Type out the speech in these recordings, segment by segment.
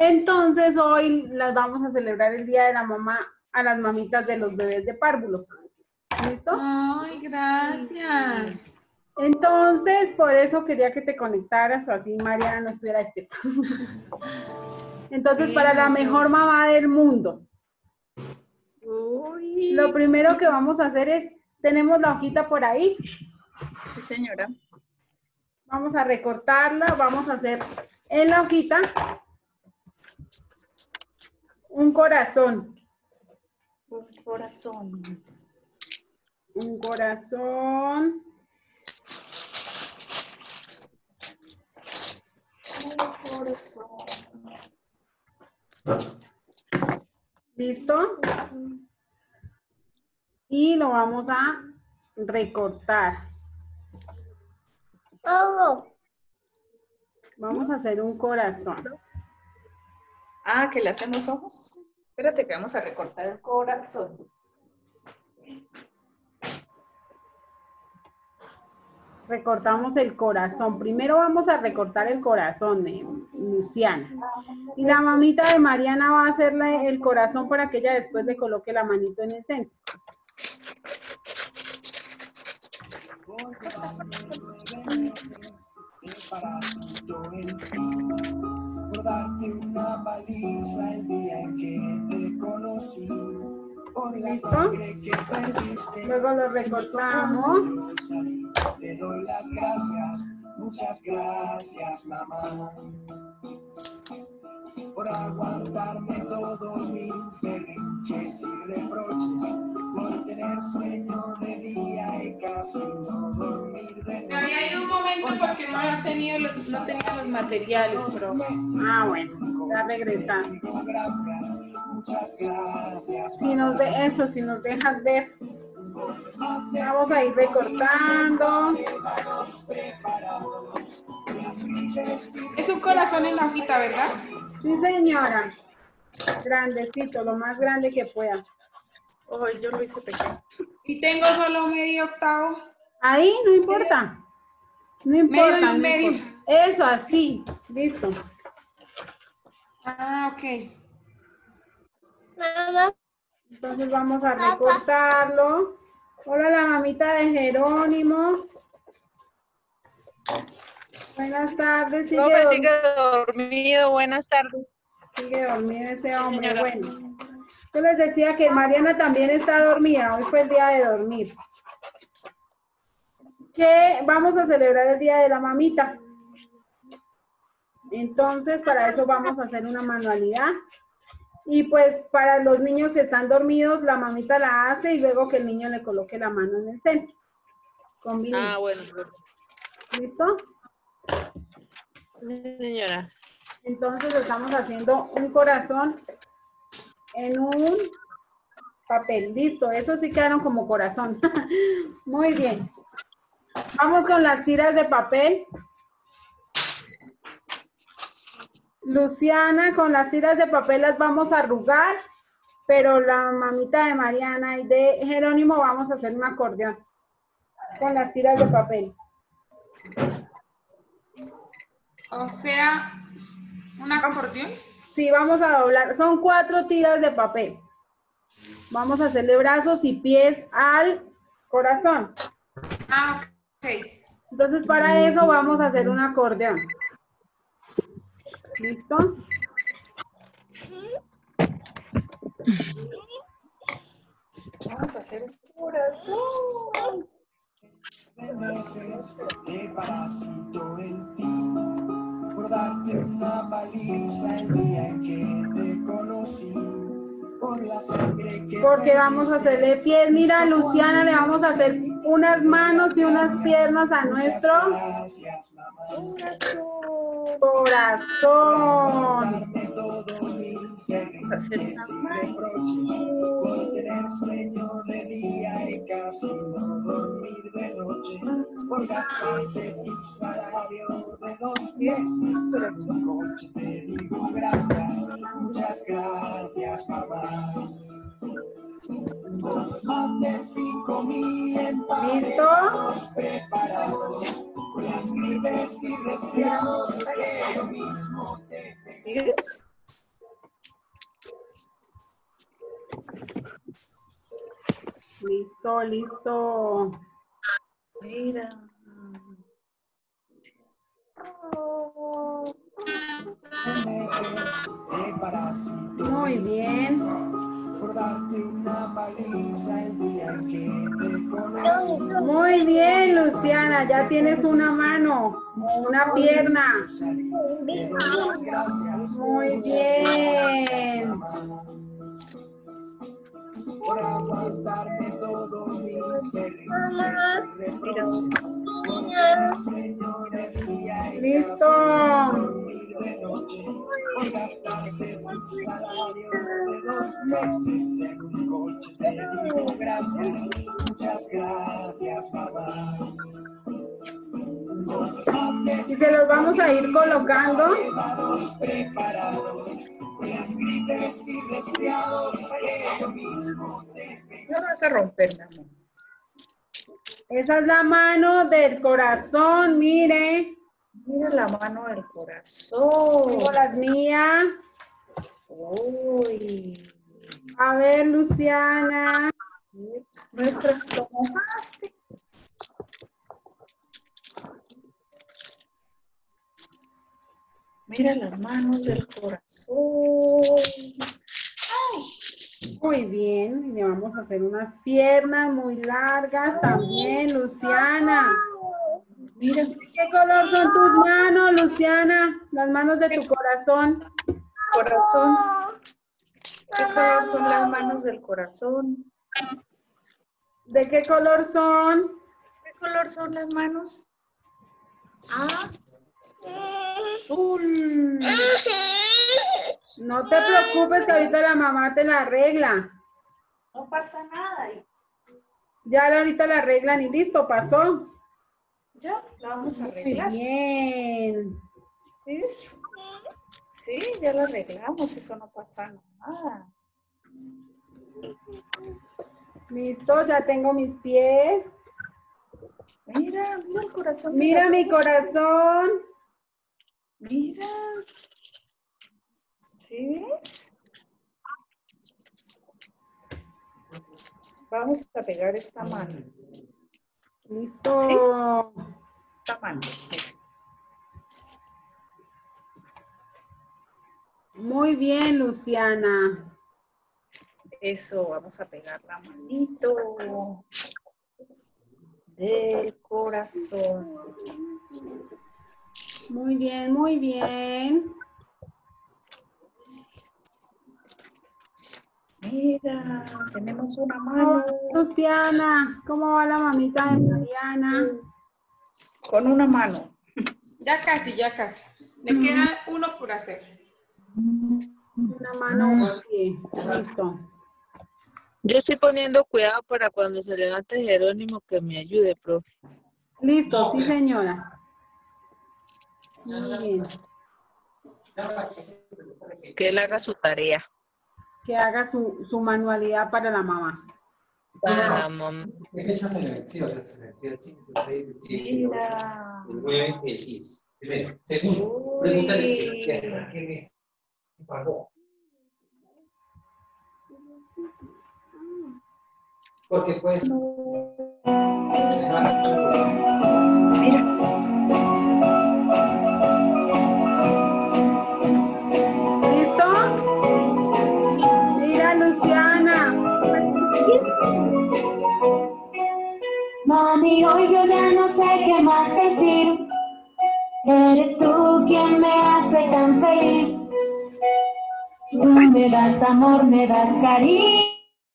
Entonces hoy las vamos a celebrar el Día de la Mamá a las mamitas de los bebés de párvulos. ¿Listo? Ay, gracias. Entonces, por eso quería que te conectaras, o así Mariana no estuviera despierta. Entonces, para la mejor mamá del mundo, lo primero que vamos a hacer es, tenemos la hojita por ahí. Sí, señora. Vamos a recortarla, vamos a hacer en la hojita un corazón. Un corazón. Un corazón. ¿Listo? Y lo vamos a recortar. Vamos a hacer un corazón. Ah, que le hacen los ojos. Espérate que vamos a recortar el corazón. Recortamos el corazón. Primero vamos a recortar el corazón de Luciana. Y la mamita de Mariana va a hacerle el corazón para que ella después le coloque la manito en el centro. Por darte una paliza el día en que te conocí. Por la sangre que perdiste. Luego lo recortamos. Te doy las gracias, muchas gracias, mamá. Por aguantarme todos mis berrinches y reproches. Por tener sueño de día y casi no dormir de noche. Me había ido un momento porque no tenía los materiales, pero... Ah, bueno, ya regresamos. Muchas gracias. Si nos dejas ver. Vamos a ir recortando. Es un corazón en la hojita, ¿verdad? Sí, señora. Grandecito, lo más grande que pueda. Oh, yo lo hice pequeño. Y tengo solo medio octavo. Ahí, no importa. No importa. Medio y un no medio. importa. Eso, así. Listo. Ah, ok. Entonces vamos a recortarlo. Hola, la mamita de Jerónimo. Buenas tardes. Sigue dormido. Buenas tardes. Sigue dormido ese hombre. Señora. Bueno. Yo les decía que Mariana también está dormida. Hoy fue el día de dormir. Que vamos a celebrar el Día de la Mamita. Entonces, para eso vamos a hacer una manualidad. Y pues para los niños que están dormidos, la mamita la hace y luego que el niño le coloque la mano en el centro. Combina. Ah, bueno. ¿Listo? Sí, señora. Entonces estamos haciendo un corazón en un papel. Listo, eso sí quedaron como corazón. Muy bien. Vamos con las tiras de papel. Luciana, con las tiras de papel las vamos a arrugar, pero la mamita de Mariana y de Jerónimo vamos a hacer un acordeón con las tiras de papel. O sea, ¿un acordeón? Sí, vamos a doblar. Son 4 tiras de papel. Vamos a hacerle brazos y pies al corazón. Ah, ok. Entonces, para eso vamos a hacer un acordeón. ¿Listo? Vamos a hacer un corazón. De meses de parásito en ti. Por darte una paliza el día en que te conocí. Por la sangre que Porque vamos a hacerle pies. Mira, Luciana, le vamos a hacer unas manos y unas piernas a nuestro corazón. Por tener sueño de día y casi no dormir de noche. Por gastarte tu salario de 2 meses en un coche. Te digo gracias, muchas gracias, mamá. Más de 5,000 emparedados preparados. Las gripes y resfriados que lo mismo te ¿Sigues? Listo, listo. Mira. Muy bien. Por darte una paliza el día en que te conocí. Muy bien, Luciana. Ya tienes una mano o una pierna. Te doy las gracias. Muy bien. Por aguantarme todos mis berrinches y reproches. Porque mi sueño de día y Listo. dormir de noche. Por gastarte tu salario de 2 meses en un coche. Te digo gracias, muchas gracias, mamá. Y se los vamos a ir colocando. Preparados, las gripes y resfriados que yo mismo te No vas a romper, mi amor. Esa es la mano del corazón, mire. Mira la mano del corazón. Tengo las mías. Uy. A ver, Luciana. Nuestra, lo mojaste. Mira las manos del corazón. Muy bien. Le vamos a hacer unas piernas muy largas también, Luciana. Mira, ¿Qué color son tus manos, Luciana? Las manos de tu corazón. corazón. ¿Qué color son las manos del corazón? ¿De qué color son? ¿Qué color son las manos? Azul. No te preocupes que ahorita la mamá te la arregla. No pasa nada. Ya ahorita la arreglan y listo, pasó. Ya, la vamos a Muy arreglar. bien. ¿Sí ves? Sí, ya lo arreglamos, eso no pasa nada. Listo, ya tengo mis pies. Mira, mira el corazón. Mira mi corazón. Mira. ¿Sí ves? Vamos a pegar esta mano. Listo. Esta mano. Muy bien, Luciana. Eso, vamos a pegar la manito del corazón. Muy bien, muy bien. Mira, tenemos una mano Luciana, ¿cómo va la mamita de Mariana? con una mano. Ya casi, ya casi. Le queda uno por hacer. Una mano, un pie. Listo. Yo estoy poniendo cuidado para cuando se levante Jerónimo que me ayude, profe. Listo, sí, señora. Muy bien. Que él haga su tarea Que haga su manualidad para la mamá. para la mamá. ¿Qué fechas en el? Sí, o sea, se metió el 5, el 6, el 7, Mira. el 9 y el 10. Primero. Segundo, pregúntale qué mes pagó. Porque pues. ¿Listo? Mira, Luciana. Mami, hoy yo ya no sé qué más decir. Eres tú quien me hace tan feliz. Tú me das amor, me das cariño.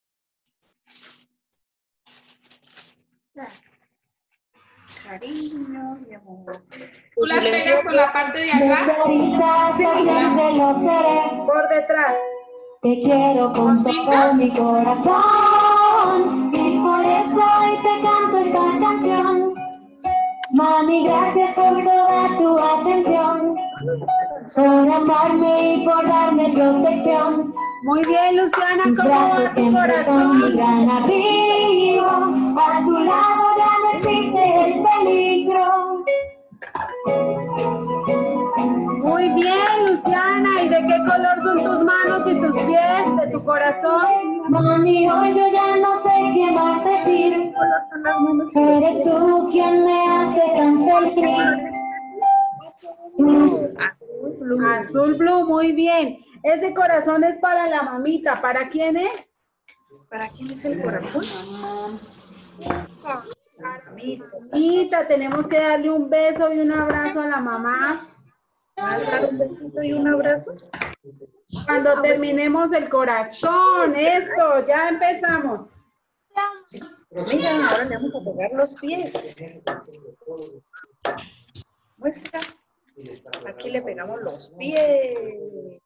Cariño, mi amor. Tú las pegas con la parte de Desde atrás. ahorita hasta siempre lo seré. Por detrás. Te quiero con todo mi corazón. Y por eso hoy te canto esta canción. Mami, gracias por toda tu atención. Por amarme y por darme protección. Muy bien, Luciana, Tus ¿cómo va brazos tu siempre son mi corazón? gran abrigo. A tu lado ya no existe el peligro. Muy bien, Luciana. ¿Y de qué color son tus manos y tus pies de tu corazón? Mami, hoy yo ya no sé qué más decir. Eres tú quien me hace tan feliz. Azul blue, muy bien. Ese corazón es para la mamita. ¿Para quién es? ¿Para quién es el corazón? Mamita, tenemos que darle un beso y un abrazo a la mamá. ¿Vas a dar un besito y un abrazo? Cuando terminemos el corazón, eso, ya empezamos. Mira, ahora le vamos a pegar los pies. Muestra. Aquí le pegamos los pies.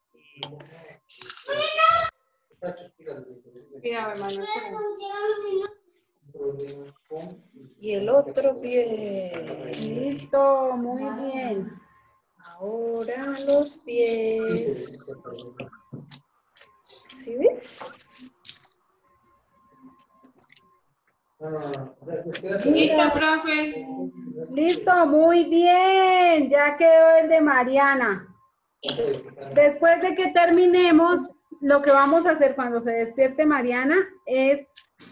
Mira, hermano. Y el otro pie. Listo, muy bien. Ahora los pies. ¿Sí ves? Listo, profe. Listo, muy bien. Ya quedó el de Mariana. Después de que terminemos, lo que vamos a hacer cuando se despierte Mariana es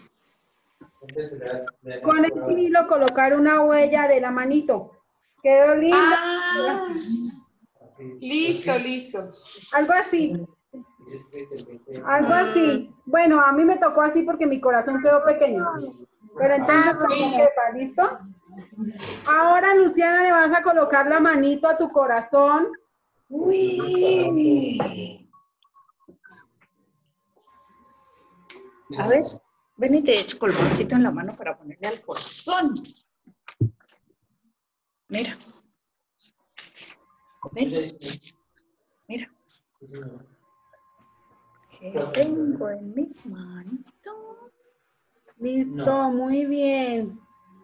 con el hilo colocar una huella de la manito. ¿Quedó lindo? Ah, listo, listo. Algo así. Algo así. Bueno, a mí me tocó así porque mi corazón quedó pequeño. Pero entonces, como sepa, ¿listo? Ahora, Luciana, le vas a colocar la manito a tu corazón. Uy. A ver, ven y te echo colboncito en la mano para ponerle al corazón. Mira. Ven. Mira. ¿Qué tengo en mi manito? Listo, muy bien.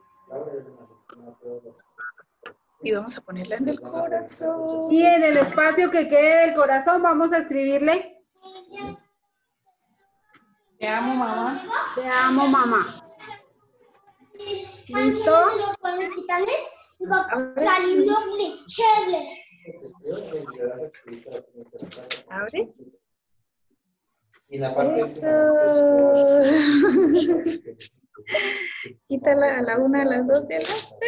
Y vamos a ponerla en el corazón. Y en el espacio que quede del corazón vamos a escribirle: Te amo, mamá. te amo, mamá. ¿Listo? Abre. Y la parte Eso. Quítala a la 1, a las 2 y a las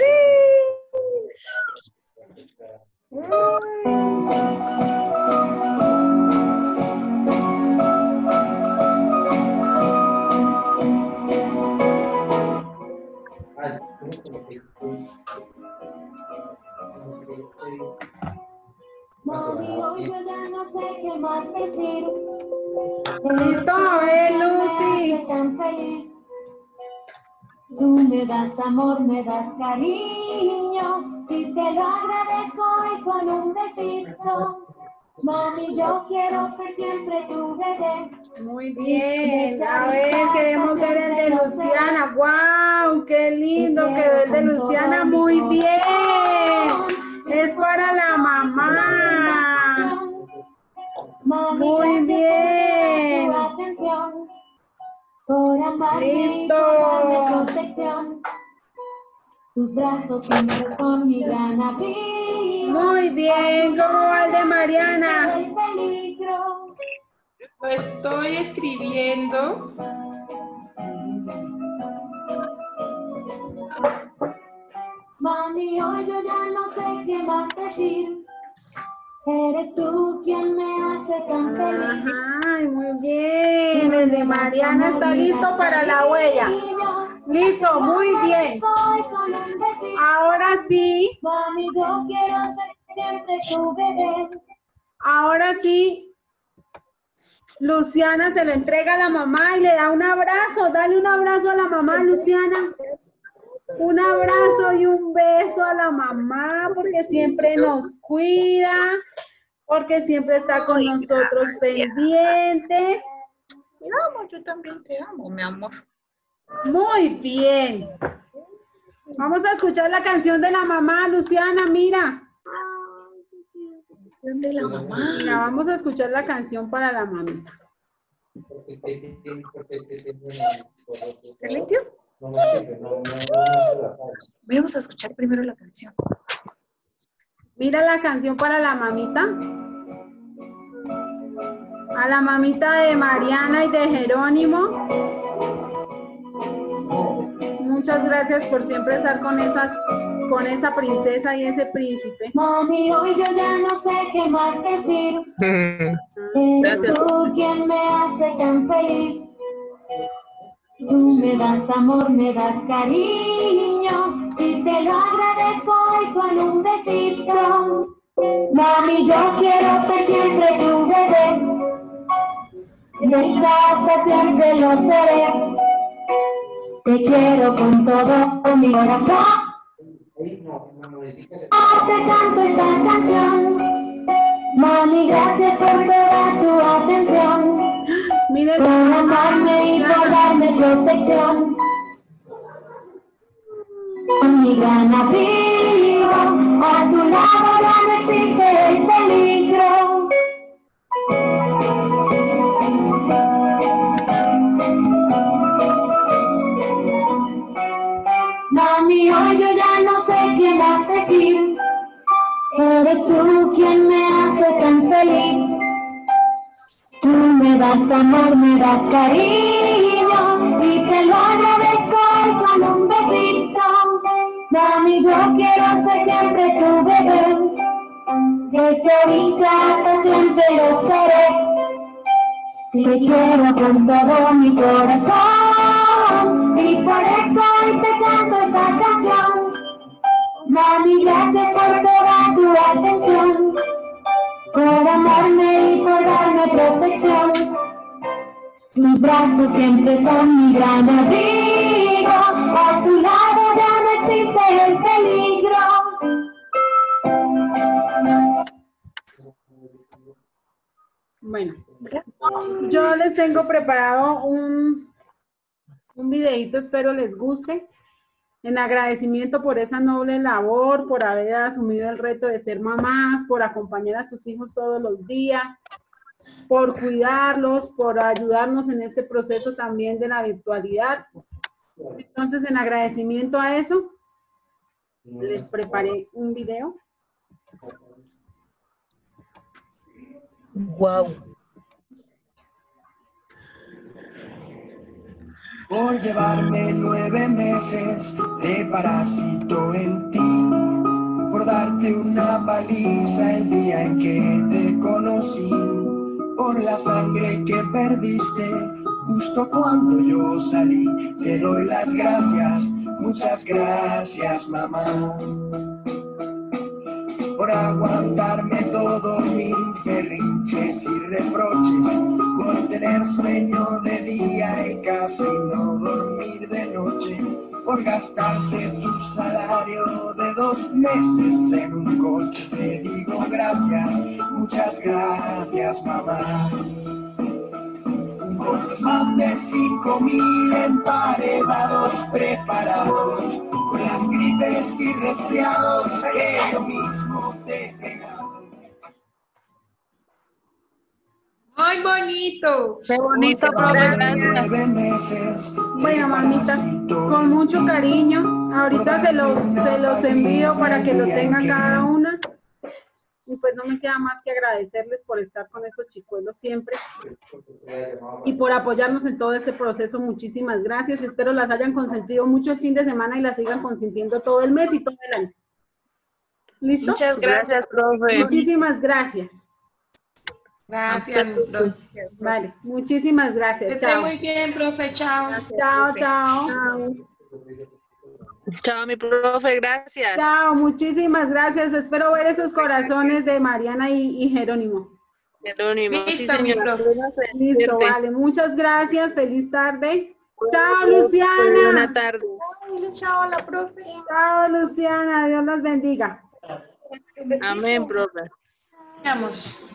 3. Mami, hoy yo ya no sé qué más decir. Listo, a ver, Lucy. Tan feliz. Tú me das amor, me das cariño y te lo agradezco hoy con un besito. Mami, yo quiero ser siempre tu bebé. Muy bien. A ver, queremos ver el de Luciana. ¡Wow! ¡Qué lindo quedó el de Luciana! Muy bien. Es para la mamá. Muy bien. Por amarme y por darme protección. Tus brazos siempre son mi gran abrigo. Muy bien. ¿Cómo va el de Mariana? El peligro. Lo estoy escribiendo. Mami, hoy yo ya no sé qué más decir. Eres tú quien me hace tan feliz. Ay, muy bien. El de Mariana está listo para la huella. Listo, muy bien. Ahora sí. Mami, yo quiero ser siempre tu bebé. Ahora sí. Luciana se lo entrega a la mamá y le da un abrazo. Dale un abrazo a la mamá, Luciana. Un abrazo y un beso a la mamá porque siempre nos cuida, porque siempre está con nosotros pendiente. Te amo, yo también te amo, mi amor. Muy bien. Vamos a escuchar la canción de la mamá, Luciana, mira. ¿Dónde la mamá? Mira, vamos a escuchar la canción para la mamita. ¿Se limpió? Vamos a escuchar primero la canción. Mira la canción para la mamita. A la mamita de Mariana y de Jerónimo. Muchas gracias por siempre estar con esa princesa y ese príncipe. Mami, hoy yo ya no sé qué más decir. Eres tú quien me hace tan feliz. Tú me das amor, me das cariño y te lo agradezco hoy con un besito. Mami, yo quiero ser siempre tu bebé. Hasta siempre lo seré. Te quiero con todo mi corazón. Te canto esta canción. Mami, gracias por toda tu atención. Miren, Por amarme y por darme protección. Mi gran abrigo, a tu lado ya no existe el peligro. Mami, hoy yo ya no sé qué más decir. Eres tú quien me hace tan feliz. Tú me das amor, me das cariño y te lo agradezco hoy con un besito. Mami, yo quiero ser siempre tu bebé. Desde ahorita hasta siempre lo seré. Te quiero con todo mi corazón y por eso hoy te canto esta canción. Mami, gracias por toda tu atención, por amarme y por darme protección. Tus brazos siempre son mi gran abrigo, a tu lado ya no existe el peligro. bueno, yo les tengo preparado un videito, espero les guste. En agradecimiento por esa noble labor, por haber asumido el reto de ser mamás, por acompañar a sus hijos todos los días, por cuidarlos, por ayudarnos en este proceso también de la virtualidad. Entonces, en agradecimiento a eso, les preparé un video. Wow. Por llevarme 9 meses de parásito en ti, por darte una paliza el día en que te conocí, por la sangre que perdiste justo cuando yo salí, te doy las gracias, muchas gracias, mamá. Por aguantarme todos mis berrinches y reproches, por tener sueño de día y casi no dormir de noche, por gastarte tu salario de 2 meses en un coche. Te digo gracias, muchas gracias, mamá. Por los más de 5,000 emparedados preparados, por las gripes y resfriados que yo mismo te he pegado. ¡Ay, bonito! Qué bonito, profe, gracias. Bueno, mamitas, con mucho cariño. Ahorita se los envío para que lo tengan cada una. Y pues no me queda más que agradecerles por estar con esos chicuelos siempre y por apoyarnos en todo este proceso. Muchísimas gracias. Espero las hayan consentido mucho el fin de semana y las sigan consintiendo todo el mes y todo el año. ¿Listo? Muchas gracias, profe. Muchísimas gracias. Gracias, profe. Vale, muchísimas Que gracias. esté Chao. muy bien, profe. Chao. Chao, chao. Chao, mi profe, gracias. Chao, muchísimas gracias. Espero ver esos corazones de Mariana y Jerónimo. Jerónimo, sí, Listo, mi señor. profe. Listo, vale. Muchas gracias. Feliz tarde. Chao, Buena Luciana. tarde. Chao, la profe. Chao, Luciana. Dios los bendiga. Amén, profe. Vamos.